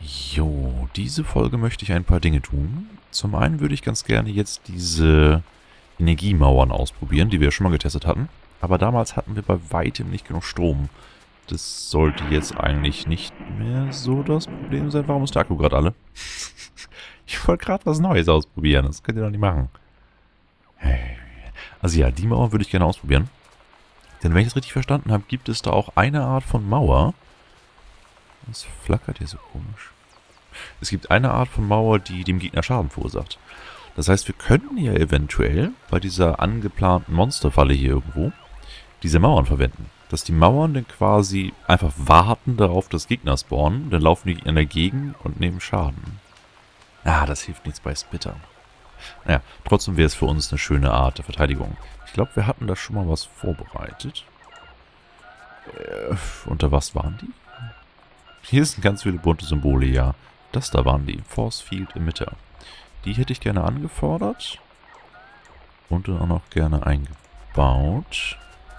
Jo, diese Folge möchte ich ein paar Dinge tun. Zum einen würde ich ganz gerne jetzt diese Energiemauern ausprobieren, die wir ja schon mal getestet hatten. Aber damals hatten wir bei weitem nicht genug Strom. Das sollte jetzt eigentlich nicht mehr so das Problem sein. Warum ist der Akku gerade alle? Ich wollte gerade was Neues ausprobieren. Das könnt ihr doch nicht machen. Also ja, die Mauer würde ich gerne ausprobieren. Denn wenn ich das richtig verstanden habe, gibt es da auch eine Art von Mauer. Das flackert hier so komisch. Es gibt eine Art von Mauer, die dem Gegner Schaden verursacht. Das heißt, wir könnten ja eventuell bei dieser angeplanten Monsterfalle hier irgendwo diese Mauern verwenden. Dass die Mauern dann quasi einfach warten darauf, dass Gegner spawnen. Dann laufen die Gegner dagegen und nehmen Schaden. Ah, das hilft nichts bei Spitter. Naja, trotzdem wäre es für uns eine schöne Art der Verteidigung. Ich glaube, wir hatten da schon mal was vorbereitet. Unter was waren die? Hier sind ganz viele bunte Symbole, ja. Das da waren die. Force Field Emitter. Die hätte ich gerne angefordert. Und dann auch noch gerne eingebaut.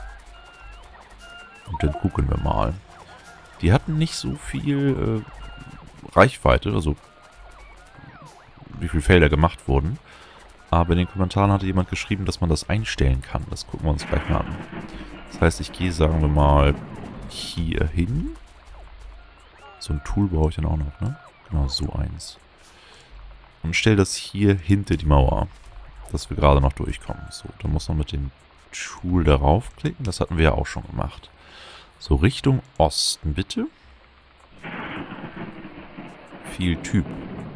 Und dann gucken wir mal. Die hatten nicht so viel Reichweite, also wie viele Felder gemacht wurden. Aber in den Kommentaren hatte jemand geschrieben, dass man das einstellen kann. Das gucken wir uns gleich mal an. Das heißt, ich gehe, sagen wir mal, hier hin. So ein Tool brauche ich dann auch noch, ne? Genau, so eins. Und stelle das hier hinter die Mauer, dass wir gerade noch durchkommen. So, da muss man mit dem Tool darauf klicken. Das hatten wir ja auch schon gemacht. So, Richtung Osten, bitte. Viel Typ.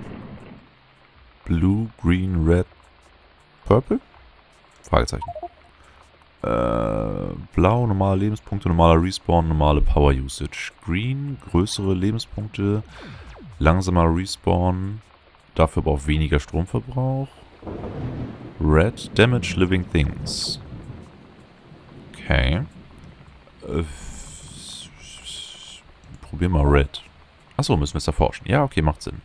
Blue, Green, Red, Purple? Fragezeichen. Blau, normale Lebenspunkte, normaler Respawn, normale Power Usage. Green, größere Lebenspunkte, langsamer Respawn, dafür aber auch weniger Stromverbrauch. Red, Damage Living Things. Okay. Probier mal Red. Achso, müssen wir es erforschen. Ja, okay, macht Sinn.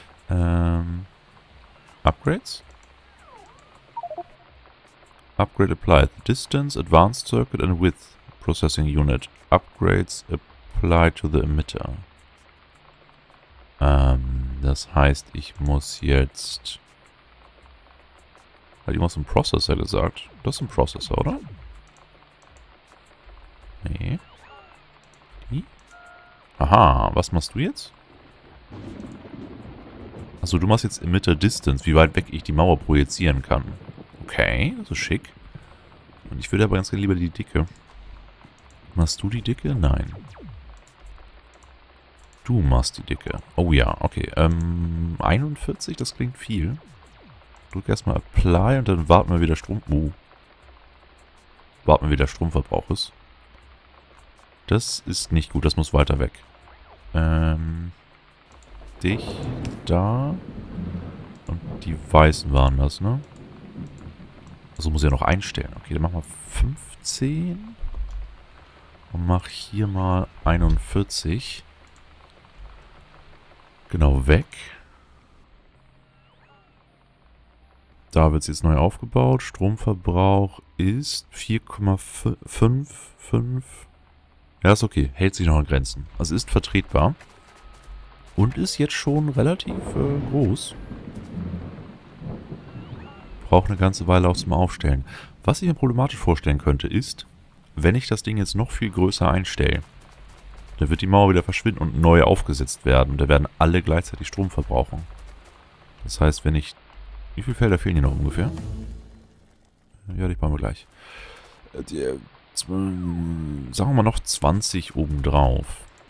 Upgrades? Upgrade applied. Distance, Advanced Circuit and Width Processing Unit. Upgrades applied to the emitter. Das heißt, ich muss jetzt... Hat jemand einen Processor gesagt? Das ist ein Processor, oder? Nee. Die? Aha, was machst du jetzt? Achso, du machst jetzt Emitter Distance, wie weit weg ich die Mauer projizieren kann. Okay, das ist schick. Und ich würde aber ganz gerne lieber die Dicke. Machst du die Dicke? Nein. Du machst die Dicke. Oh ja, okay. 41, das klingt viel. Drück erstmal Apply und dann warten wir, wie der Strom... Warten wir, wie der Stromverbrauch ist. Das ist nicht gut, das muss weiter weg. Dich, da. Und die Weißen waren das, ne? Also muss ich ja noch einstellen. Okay, dann machen wir 15. Und mach hier mal 41. Genau, weg. Da wird es jetzt neu aufgebaut. Stromverbrauch ist 4,55. Ja, ist okay. Hält sich noch in Grenzen. Also ist vertretbar. Und ist jetzt schon relativ groß. Braucht eine ganze Weile auch zum Aufstellen. Was ich mir problematisch vorstellen könnte, ist, wenn ich das Ding jetzt noch viel größer einstelle, dann wird die Mauer wieder verschwinden und neu aufgesetzt werden. Und da werden alle gleichzeitig Strom verbrauchen. Das heißt, wenn ich... Wie viele Felder fehlen hier noch ungefähr? Ja, die bauen wir gleich. Sagen wir mal noch 20 obendrauf.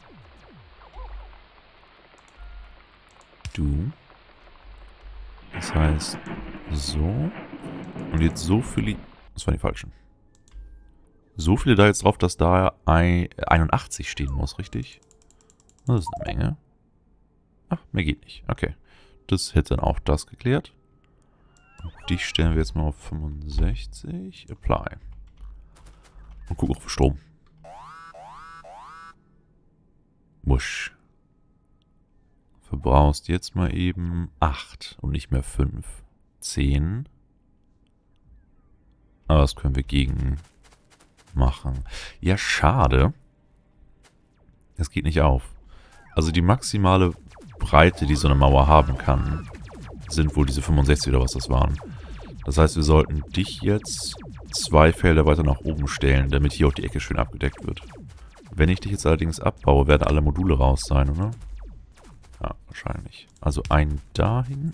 Du. Das heißt, so. Und jetzt so viele... Das waren die falschen. So viele da jetzt drauf, dass da 81 stehen muss, richtig? Das ist eine Menge. Ach, mehr geht nicht. Okay. Das hätte dann auch das geklärt. Und dich stellen wir jetzt mal auf 65. Apply. Und gucken auf Strom. Wusch. Verbrauchst jetzt mal eben 8 und nicht mehr 5. 10. Aber das können wir gegen machen. Ja, schade. Es geht nicht auf. Also die maximale Breite, die so eine Mauer haben kann, sind wohl diese 65 oder was das waren. Das heißt, wir sollten dich jetzt 2 Felder weiter nach oben stellen, damit hier auch die Ecke schön abgedeckt wird. Wenn ich dich jetzt allerdings abbaue, werden alle Module raus sein, oder? Ja, wahrscheinlich. Also ein dahin.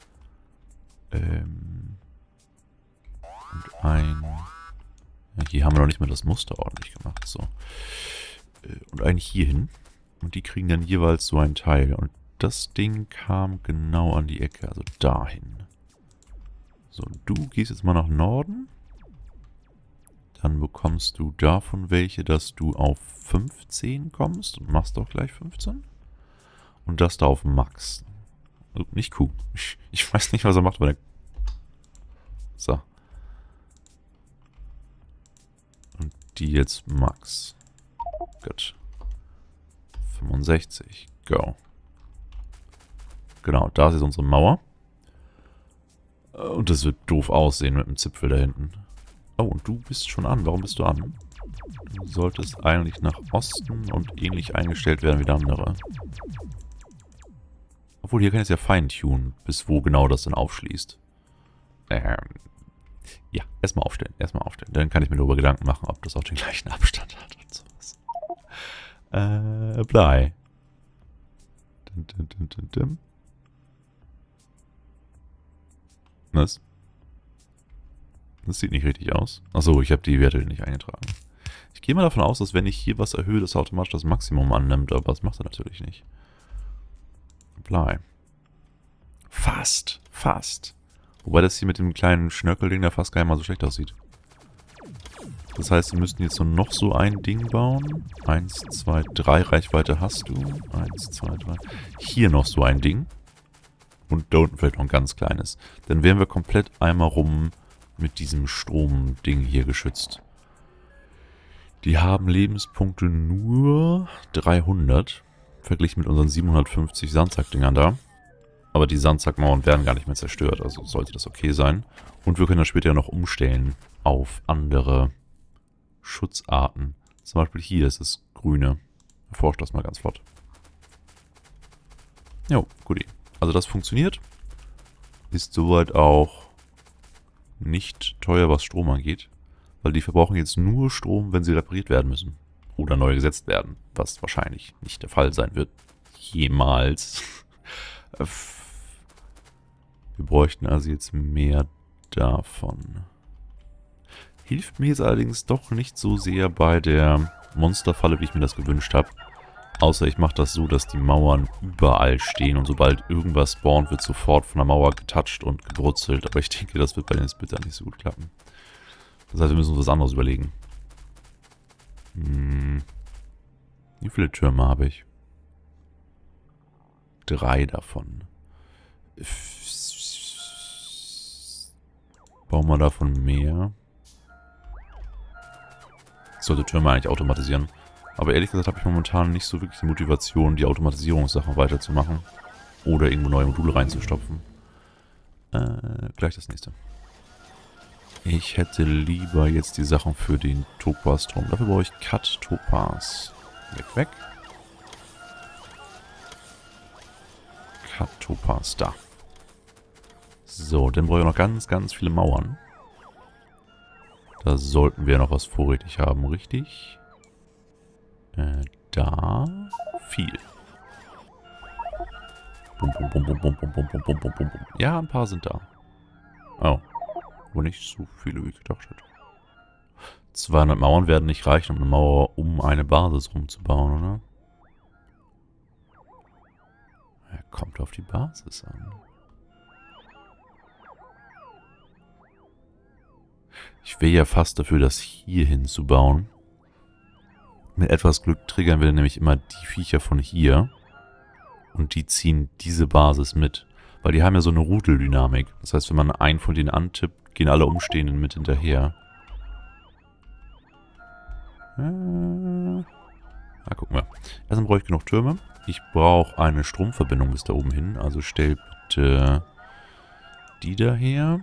Und ein... Ja, hier haben wir noch nicht mal das Muster ordentlich gemacht. So. Und einen hier hin. Und die kriegen dann jeweils so ein Teil. Und das Ding kam genau an die Ecke, also dahin. So, du gehst jetzt mal nach Norden. Dann bekommst du davon welche, dass du auf 15 kommst. Und machst auch gleich 15. Und das da auf Max. Oh, nicht Q. Ich weiß nicht, was er macht, weil er... So. Und die jetzt Max. Gut. 65. Go. Genau, da ist jetzt unsere Mauer. Und das wird doof aussehen mit dem Zipfel da hinten. Oh, und du bist schon an. Warum bist du an? Du solltest eigentlich nach Osten und ähnlich eingestellt werden wie der andere. Obwohl, hier kann ich es ja feintunen, bis wo genau das dann aufschließt. Ja, erstmal aufstellen, Dann kann ich mir darüber Gedanken machen, ob das auch den gleichen Abstand hat und sowas. Apply. Was? Das sieht nicht richtig aus. Achso, ich habe die Werte nicht eingetragen. Ich gehe mal davon aus, dass wenn ich hier was erhöhe, das automatisch das Maximum annimmt, aber das macht er natürlich nicht. Apply. Fast. Wobei das hier mit dem kleinen Schnörkelding da fast gar nicht mal so schlecht aussieht. Das heißt, wir müssten jetzt nur noch so ein Ding bauen. 1, 2, 3 Reichweite hast du. 1, 2, 3. Hier noch so ein Ding. Und da unten vielleicht noch ein ganz kleines. Dann wären wir komplett einmal rum mit diesem Stromding hier geschützt. Die haben Lebenspunkte nur 300. Verglichen mit unseren 750 Sandsackdingern da. Aber die Sandsackmauern werden gar nicht mehr zerstört. Also sollte das okay sein. Und wir können das später noch umstellen auf andere Schutzarten. Zum Beispiel hier ist das Grüne. Erforscht das mal ganz flott. Jo, guti. Also das funktioniert. Ist soweit auch nicht teuer, was Strom angeht. Weil die verbrauchen jetzt nur Strom, wenn sie repariert werden müssen. Oder neu gesetzt werden. Was wahrscheinlich nicht der Fall sein wird. Jemals. Wir bräuchten also jetzt mehr davon. Hilft mir jetzt allerdings doch nicht so sehr bei der Monsterfalle, wie ich mir das gewünscht habe. Außer ich mache das so, dass die Mauern überall stehen und sobald irgendwas spawnt, wird sofort von der Mauer getoucht und gebrutzelt. Aber ich denke, das wird bei den Splittern nicht so gut klappen. Das heißt, wir müssen uns was anderes überlegen. Wie viele Türme habe ich? 3 davon. Bauen wir davon mehr? Ich sollte Türme eigentlich automatisieren. Aber ehrlich gesagt habe ich momentan nicht so wirklich die Motivation, die Automatisierungssachen weiterzumachen. Oder irgendwo neue Module reinzustopfen. Gleich das nächste. Ich hätte lieber jetzt die Sachen für den Topaz-Turm. Dafür brauche ich Cut Topaz. Weg. Cut Topaz, da. So, dann brauche ich noch ganz, ganz viele Mauern. Da sollten wir noch was vorrätig haben, richtig? Da. Viel. Bum, bum, bum, bum, bum, bum, bum, bum, bum, bum, bum. Ja, ein paar sind da. Oh. Wo nicht so viele, wie ich gedacht hätte. 200 Mauern werden nicht reichen, um eine Mauer um eine Basis rumzubauen, oder? Ja, kommt auf die Basis an. Ich wäre ja fast dafür, das hier hinzubauen. Mit etwas Glück triggern wir nämlich immer die Viecher von hier. Und die ziehen diese Basis mit. Weil die haben ja so eine Rudeldynamik. Das heißt, wenn man einen von denen antippt, gehen alle Umstehenden mit hinterher. Gucken wir. Erstmal brauche ich genug Türme. Ich brauche eine Stromverbindung bis da oben hin. Also stell bitte die daher.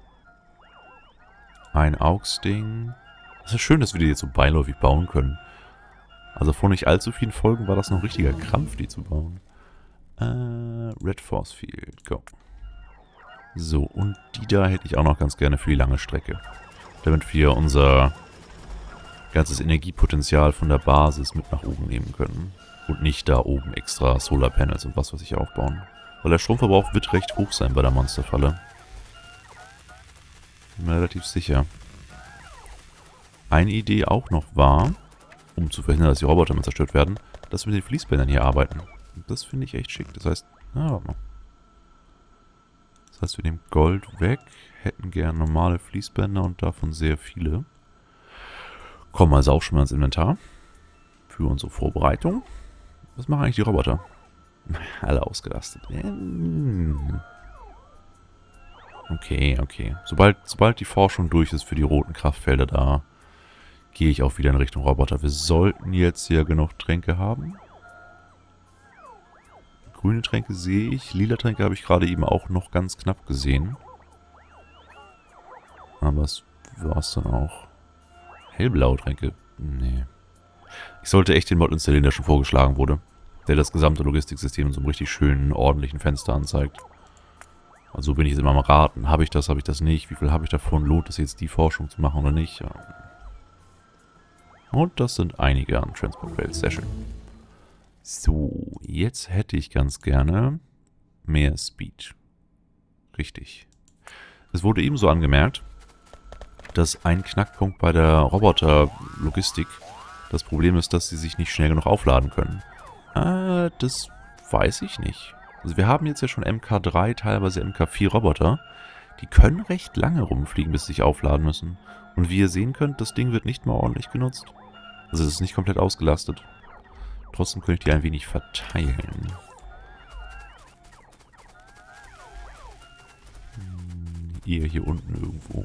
Ein AUX-Ding. Das ist schön, dass wir die jetzt so beiläufig bauen können. Also vor nicht allzu vielen Folgen war das noch richtiger Krampf, die zu bauen. Red Force Field, go. So, und die da hätte ich auch noch ganz gerne für die lange Strecke. Damit wir unser ganzes Energiepotenzial von der Basis mit nach oben nehmen können. Und nicht da oben extra Solarpanels und was weiß ich aufbauen. Weil der Stromverbrauch wird recht hoch sein bei der Monsterfalle. Bin mir relativ sicher. Eine Idee auch noch war, um zu verhindern, dass die Roboter mal zerstört werden, dass wir mit den Fließbändern hier arbeiten. Und das finde ich echt schick. Das heißt, warte mal. Das heißt, wir nehmen Gold weg, hätten gern normale Fließbänder und davon sehr viele. Kommen also auch schon mal ins Inventar. Für unsere Vorbereitung. Was machen eigentlich die Roboter? Alle ausgelastet. Okay, okay. Sobald die Forschung durch ist für die roten Kraftfelder, da gehe ich auch wieder in Richtung Roboter. Wir sollten jetzt hier genug Tränke haben. Grüne Tränke sehe ich. Lila Tränke habe ich gerade eben auch noch ganz knapp gesehen. Aber es war es dann auch. Hellblaue Tränke? Nee. Ich sollte echt den Mod installieren, der schon vorgeschlagen wurde. Der das gesamte Logistiksystem in so einem richtig schönen, ordentlichen Fenster anzeigt. Also bin ich jetzt immer am Raten. Habe ich das nicht? Wie viel habe ich davon? Lohnt es jetzt, die Forschung zu machen oder nicht? Ja. Und das sind einige an Transport Rails. Sehr schön. So, jetzt hätte ich ganz gerne mehr Speed. Richtig. Es wurde ebenso angemerkt, dass ein Knackpunkt bei der Roboter-Logistik das Problem ist, dass sie sich nicht schnell genug aufladen können. Das weiß ich nicht. Also wir haben jetzt ja schon MK3, teilweise MK4 Roboter. Die können recht lange rumfliegen, bis sie sich aufladen müssen. Und wie ihr sehen könnt, das Ding wird nicht mal ordentlich genutzt. Also es ist nicht komplett ausgelastet. Trotzdem könnte ich die ein wenig verteilen. Eher hier unten irgendwo.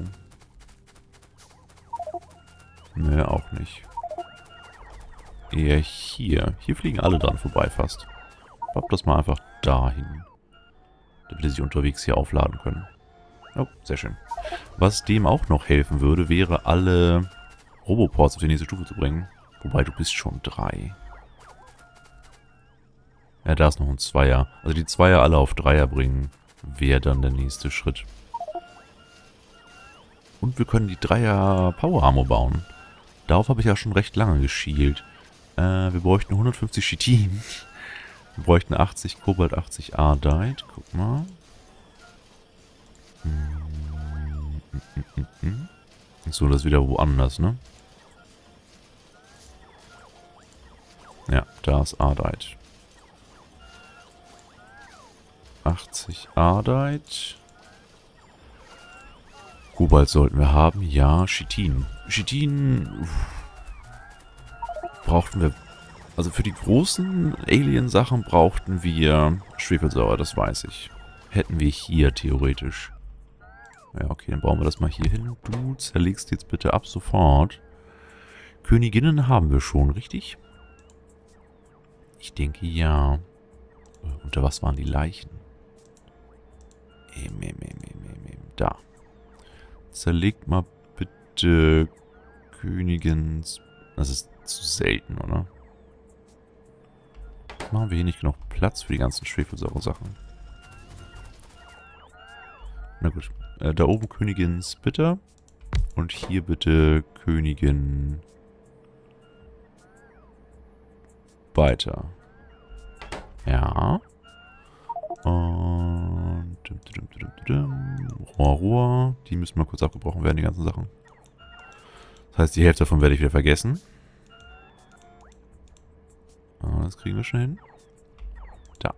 Nö, auch nicht. Eher hier. Hier fliegen alle dran vorbei fast. Papp das mal einfach dahin. Damit sie sich unterwegs hier aufladen können. Oh, sehr schön. Was dem auch noch helfen würde, wäre alle Roboports auf die nächste Stufe zu bringen. Wobei, du bist schon 3. Ja, da ist noch ein Zweier. Also die Zweier alle auf 3er bringen, wäre dann der nächste Schritt. Und wir können die 3er Power Armor bauen. Darauf habe ich ja schon recht lange geschielt. Wir bräuchten 150 Chitin. Wir bräuchten 80 Kobalt, 80 Ardite. Guck mal. So, das ist wieder woanders, ne? Ja, da ist Ardite. 80 Ardite. Kobalt sollten wir haben. Ja, Chitin. Chitin brauchten wir... Also für die großen Alien-Sachen brauchten wir Schwefelsäure, das weiß ich. Hätten wir hier theoretisch. Ja, okay, dann bauen wir das mal hier hin. Du zerlegst jetzt bitte ab sofort. Königinnen haben wir schon, richtig? Ich denke, ja. Unter was waren die Leichen? Da. Zerlegt mal bitte Königens... Das ist zu selten, oder? Machen wir hier nicht genug Platz für die ganzen Schwefelsäure-Sachen. Na gut. Da oben Königin Spitter. Und hier bitte Königin... Weiter. Ja. Und... Rohr. Die müssen mal kurz abgebrochen werden, die ganzen Sachen. Das heißt, die Hälfte davon werde ich wieder vergessen. Aber das kriegen wir schon hin. Da.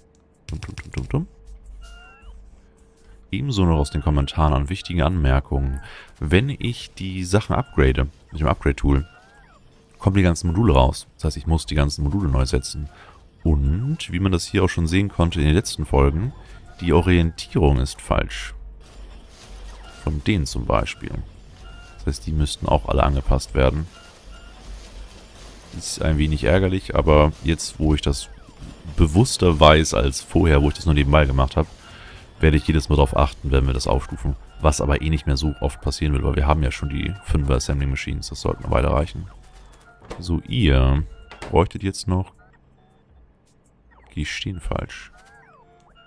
Ebenso noch aus den Kommentaren an wichtigen Anmerkungen. Wenn ich die Sachen upgrade, mit dem Upgrade-Tool, kommen die ganzen Module raus. Das heißt, ich muss die ganzen Module neu setzen. Und, wie man das hier auch schon sehen konnte in den letzten Folgen, die Orientierung ist falsch. Von denen zum Beispiel. Das heißt, die müssten auch alle angepasst werden. Ist ein wenig ärgerlich, aber jetzt, wo ich das bewusster weiß als vorher, wo ich das nur nebenbei gemacht habe, werde ich jedes Mal darauf achten, wenn wir das aufstufen. Was aber eh nicht mehr so oft passieren wird, weil wir haben ja schon die 5er Assembling Machines. Das sollten weiter reichen. So, ihr bräuchtet jetzt noch... Die stehen falsch.